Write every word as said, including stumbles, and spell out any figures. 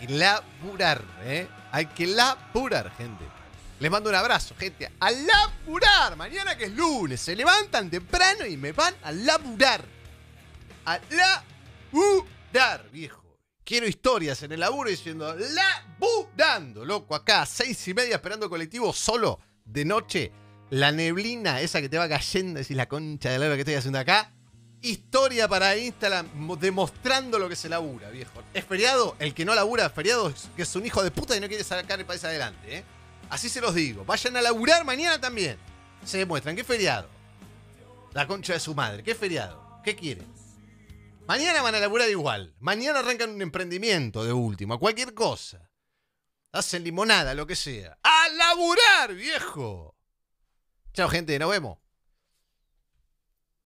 que laburar, ¿eh? Hay que laburar, gente. Les mando un abrazo, gente. ¡A laburar! Mañana que es lunes. Se levantan temprano y me van a laburar. A laburar, viejo. Quiero historias en el laburo diciendo laburando, loco. Acá, seis y media esperando colectivo solo de noche. La neblina, esa que te va cayendo, decís la concha de la hora que estoy haciendo acá. Historia para Instagram demostrando lo que se labura, viejo. ¿Es feriado? El que no labura feriado es que es un hijo de puta y no quiere sacar el país adelante, ¿eh? Así se los digo. Vayan a laburar mañana también. Se demuestran. ¿Qué feriado? La concha de su madre. ¿Qué feriado? ¿Qué quieren? Mañana van a laburar igual. Mañana arrancan un emprendimiento de último. Cualquier cosa. Hacen limonada, lo que sea. ¡A laburar, viejo! Chao, gente. Nos vemos.